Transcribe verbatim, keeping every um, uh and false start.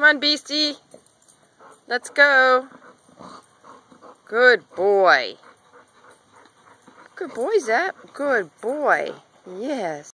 on, Beastie. Let's go. Good boy. Good boy, Zap. Good boy. Yes.